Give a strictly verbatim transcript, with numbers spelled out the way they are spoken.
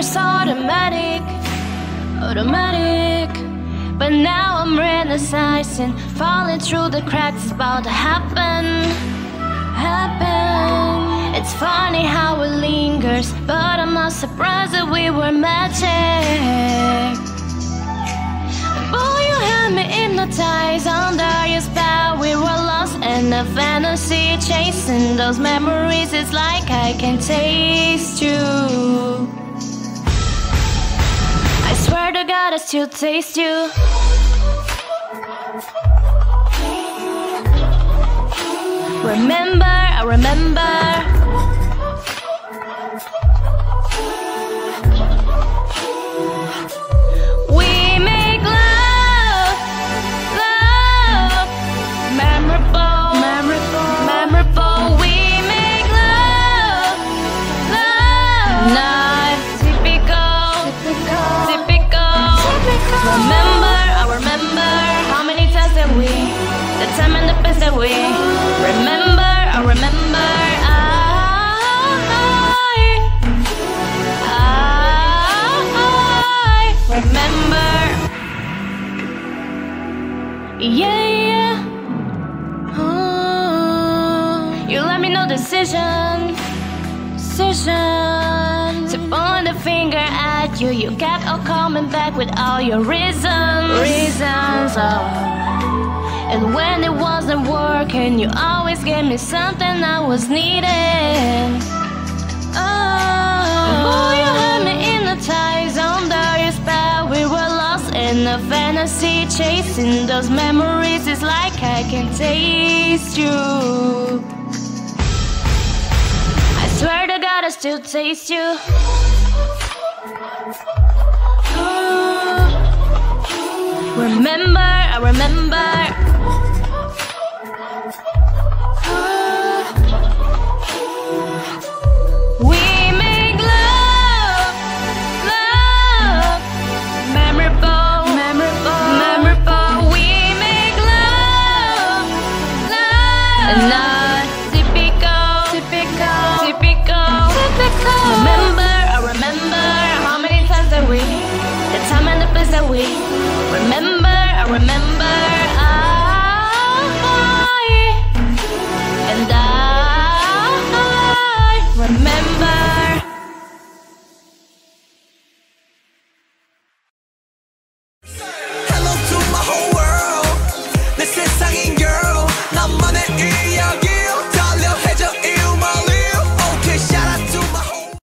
was automatic, automatic. But now I'm renaissing, falling through the cracks. It's about to happen, happen. It's funny how it lingers, but I'm not surprised that we were magic. Boy, you had me hypnotized under your spell. We were lost in a fantasy, chasing those memories. It's like I can taste you. I swear to God, I still taste you. Remember, I remember. We make love, love, memorable, memorable, memorable. We make love, love, not typical, typical, typical, typical. Remember, I remember how many times that we, the time and the place that we. Remember, I remember. Remember, yeah, yeah. Oh, you let me know decision, decision. To point the finger at you, you kept on coming back with all your reasons, reasons. Oh. And when it wasn't working, you always gave me something I was needing. Oh, boy, you had me hypnotized under your spell. We were lost in a fantasy, chasing those memories. It's like I can taste you. I swear to God, I still taste you. Oh, remember, I remember.